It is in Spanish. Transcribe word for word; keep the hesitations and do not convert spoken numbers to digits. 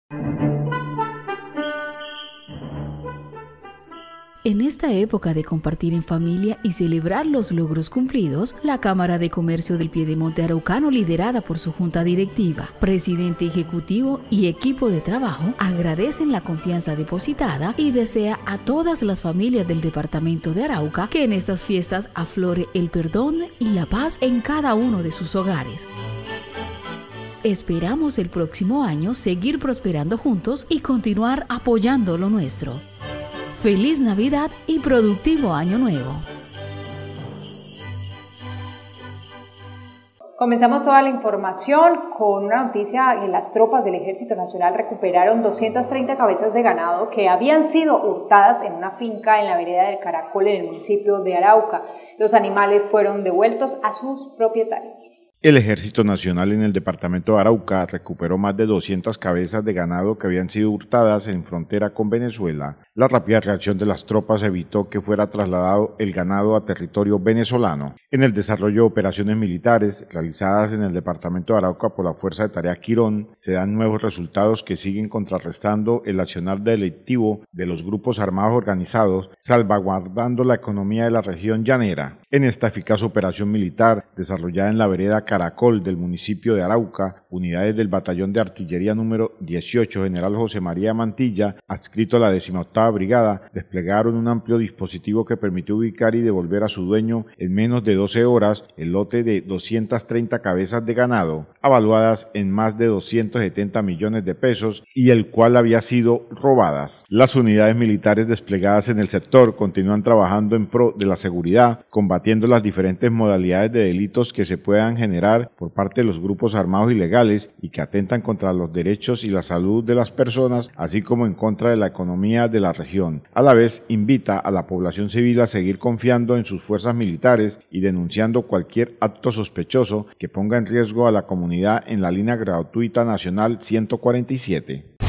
En esta época de compartir en familia y celebrar los logros cumplidos, la Cámara de Comercio del Piedemonte Araucano, liderada por su junta directiva, presidente ejecutivo y equipo de trabajo, agradecen la confianza depositada y desea a todas las familias del departamento de Arauca que en estas fiestas aflore el perdón y la paz en cada uno de sus hogares. Esperamos el próximo año seguir prosperando juntos y continuar apoyando lo nuestro. Feliz Navidad y productivo Año Nuevo. Comenzamos toda la información con una noticia: que las tropas del Ejército Nacional recuperaron doscientas treinta cabezas de ganado que habían sido hurtadas en una finca en la vereda del Caracol en el municipio de Arauca. Los animales fueron devueltos a sus propietarios. El Ejército Nacional en el departamento de Arauca recuperó más de doscientas cabezas de ganado que habían sido hurtadas en frontera con Venezuela. La rápida reacción de las tropas evitó que fuera trasladado el ganado a territorio venezolano. En el desarrollo de operaciones militares realizadas en el departamento de Arauca por la Fuerza de Tarea Quirón, se dan nuevos resultados que siguen contrarrestando el accionar delictivo de los grupos armados organizados, salvaguardando la economía de la región llanera. En esta eficaz operación militar, desarrollada en la vereda Caracol del municipio de Arauca, unidades del Batallón de Artillería número dieciocho, General José María Mantilla, adscrito a la decimoctava Brigada, desplegaron un amplio dispositivo que permitió ubicar y devolver a su dueño en menos de doce horas el lote de doscientas treinta cabezas de ganado, avaluadas en más de doscientos setenta millones de pesos, y el cual había sido robadas. Las unidades militares desplegadas en el sector continúan trabajando en pro de la seguridad, combatiendo las diferentes modalidades de delitos que se puedan generar por parte de los grupos armados ilegales y que atentan contra los derechos y la salud de las personas, así como en contra de la economía de la región. A la vez, invita a la población civil a seguir confiando en sus fuerzas militares y denunciando cualquier acto sospechoso que ponga en riesgo a la comunidad en la línea gratuita nacional ciento cuarenta y siete.